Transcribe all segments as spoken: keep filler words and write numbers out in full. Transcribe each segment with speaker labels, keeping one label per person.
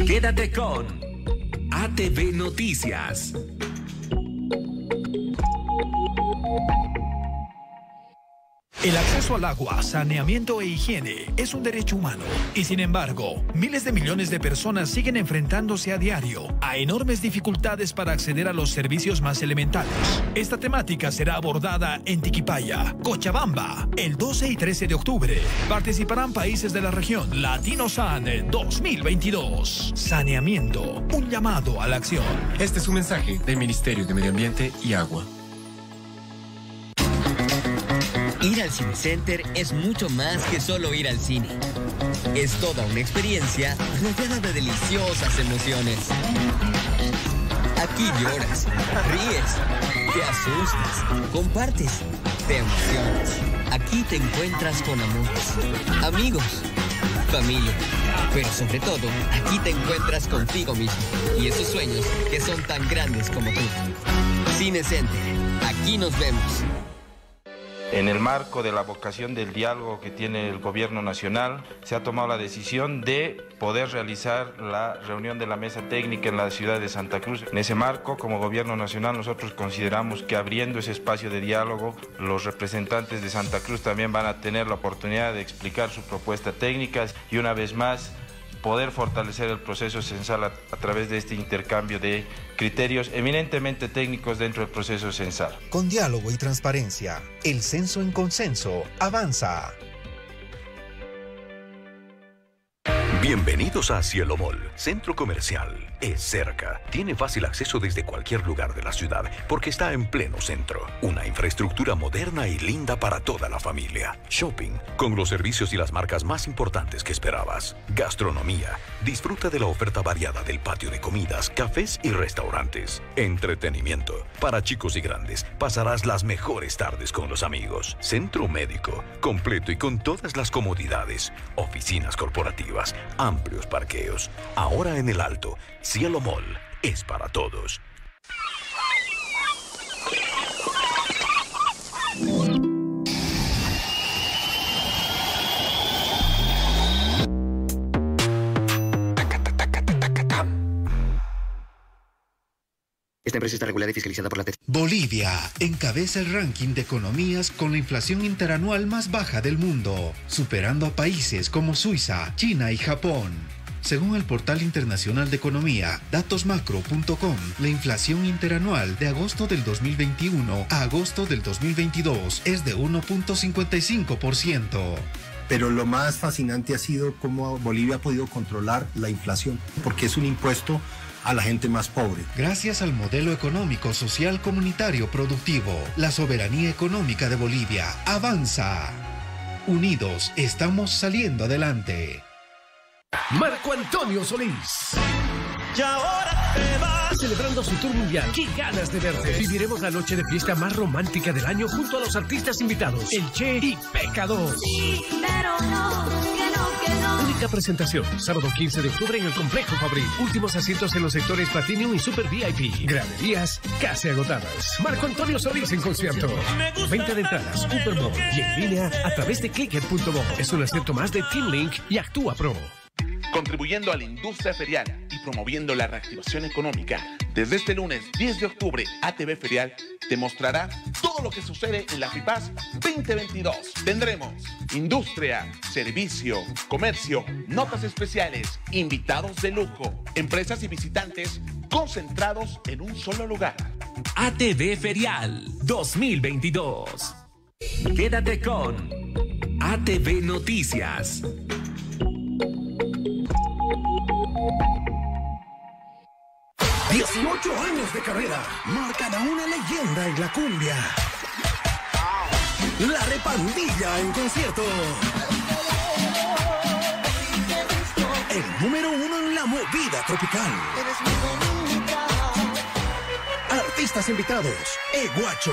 Speaker 1: Quédate con A T V Noticias.
Speaker 2: El acceso al agua, saneamiento e higiene es un derecho humano. Y sin embargo, miles de millones de personas siguen enfrentándose a diario a enormes dificultades para acceder a los servicios más elementales. Esta temática será abordada en Tiquipaya, Cochabamba, el doce y trece de octubre. Participarán países de la región Latinosan dos mil veintidós. Saneamiento, un llamado a la acción.
Speaker 3: Este es un mensaje del Ministerio de Medio Ambiente y Agua.
Speaker 4: Ir al Cinecenter es mucho más que solo ir al cine. Es toda una experiencia rodeada de deliciosas emociones. Aquí lloras, ríes, te asustas, compartes, te emocionas. Aquí te encuentras con amigos, amigos, familia. Pero sobre todo, aquí te encuentras contigo mismo y esos sueños que son tan grandes como tú. Cinecenter, aquí nos vemos.
Speaker 5: En el marco de la vocación del diálogo que tiene el gobierno nacional, se ha tomado la decisión de poder realizar la reunión de la mesa técnica en la ciudad de Santa Cruz. En ese marco, como gobierno nacional, nosotros consideramos que abriendo ese espacio de diálogo, los representantes de Santa Cruz también van a tener la oportunidad de explicar sus propuestas técnicas y una vez más poder fortalecer el proceso censal a, a través de este intercambio de criterios eminentemente técnicos dentro del proceso censal.
Speaker 6: Con diálogo y transparencia, el censo en consenso avanza.
Speaker 7: Bienvenidos a Cielo Mall, centro comercial. Es cerca, tiene fácil acceso desde cualquier lugar de la ciudad porque está en pleno centro. Una infraestructura moderna y linda para toda la familia. Shopping, con los servicios y las marcas más importantes que esperabas. Gastronomía, disfruta de la oferta variada del patio de comidas, cafés y restaurantes. Entretenimiento, para chicos y grandes, pasarás las mejores tardes con los amigos. Centro médico, completo y con todas las comodidades. Oficinas corporativas, amplios parqueos. Ahora en el Alto, Cielo Mall es para todos.
Speaker 8: Esta empresa está regulada y fiscalizada por la T E C.
Speaker 9: Bolivia encabeza el ranking de economías con la inflación interanual más baja del mundo, superando a países como Suiza, China y Japón. Según el portal internacional de economía, datos macro punto com, la inflación interanual de agosto del dos mil veintiuno a agosto del dos mil veintidós es de uno punto cincuenta y cinco por ciento.
Speaker 10: Pero lo más fascinante ha sido cómo Bolivia ha podido controlar la inflación, porque es un impuesto a la gente más pobre.
Speaker 9: Gracias al modelo económico, social, comunitario, productivo, la soberanía económica de Bolivia avanza. Unidos, estamos saliendo adelante.
Speaker 11: Marco Antonio Solís. Y ahora te vas. Celebrando su tour mundial. ¡Qué ganas de verte! Viviremos la noche de fiesta más romántica del año junto a los artistas invitados, El Che y Pecador. Sí, pero no, que no, que no. Única presentación, sábado quince de octubre en el Complejo Fabril. Últimos asientos en los sectores Platinum y Super V I P. Graderías casi agotadas. Marco Antonio Solís en concierto. Venta de entradas, Supermall y en línea a través de clicket punto com. Es un acierto más de Team Link y Actúa Pro.
Speaker 12: Contribuyendo a la industria ferial y promoviendo la reactivación económica. Desde este lunes diez de octubre, A T V Ferial te mostrará todo lo que sucede en la FIPAS veinte veintidós. Tendremos industria, servicio, comercio, notas especiales, invitados de lujo, empresas y visitantes concentrados en un solo lugar.
Speaker 1: A T V Ferial dos mil veintidós. Quédate con A T V Noticias.
Speaker 11: dieciocho años de carrera marcan a una leyenda en la cumbia. La Repandilla en concierto. El número uno en la movida tropical. Artistas invitados: Eguacho,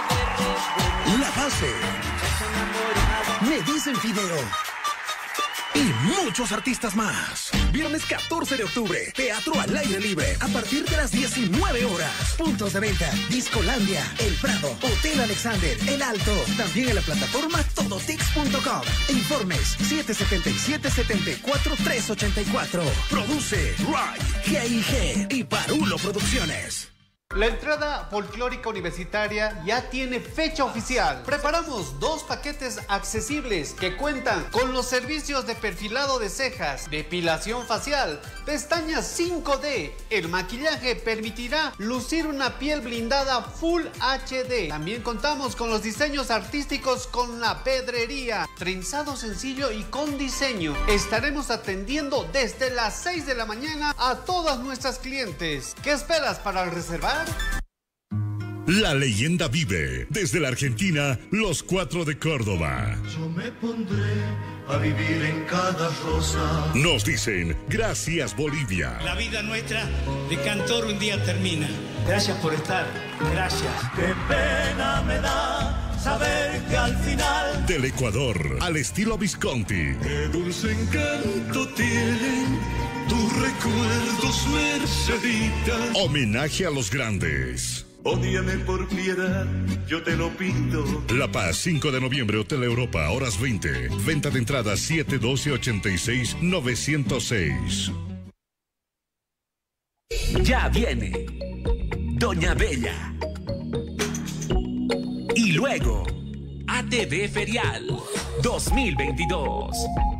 Speaker 11: La Base, Me Dicen Fideo,
Speaker 13: y muchos artistas más. Viernes catorce de octubre, teatro al aire libre, a partir de las diecinueve horas. Puntos de venta, Discolandia, El Prado, Hotel Alexander, El Alto. También en la plataforma todotix punto com. Informes siete siete siete, siete cuatro tres ocho cuatro. Produce Rai, G I G y Parulo Producciones.
Speaker 14: La entrada folclórica universitaria ya tiene fecha oficial. Preparamos dos paquetes accesibles que cuentan con los servicios de perfilado de cejas, depilación facial, pestañas cinco D. El maquillaje permitirá lucir una piel blindada Full H D. También contamos con los diseños artísticos con la pedrería, trenzado sencillo y con diseño. Estaremos atendiendo desde las seis de la mañana a todas nuestras clientes. ¿Qué esperas para reservar?
Speaker 15: La leyenda vive. Desde la Argentina, los cuatro de Córdoba.
Speaker 16: Yo me pondré a vivir en cada rosa.
Speaker 15: Nos dicen, gracias Bolivia.
Speaker 17: La vida nuestra de cantor un día termina. Gracias por estar. Gracias.
Speaker 16: Qué pena me da saber que al final.
Speaker 15: Del Ecuador, al estilo Visconti.
Speaker 16: Qué dulce encanto tienen tus recuerdos, Mercedita.
Speaker 15: Homenaje a los grandes.
Speaker 16: Ódiame por piedad, yo te lo pido.
Speaker 15: La Paz, cinco de noviembre, Hotel Europa, horas veinte. Venta de entradas siete uno dos, ocho seis, nueve cero seis.
Speaker 1: Ya viene Doña Bella. Y luego A T V Ferial dos mil veintidós.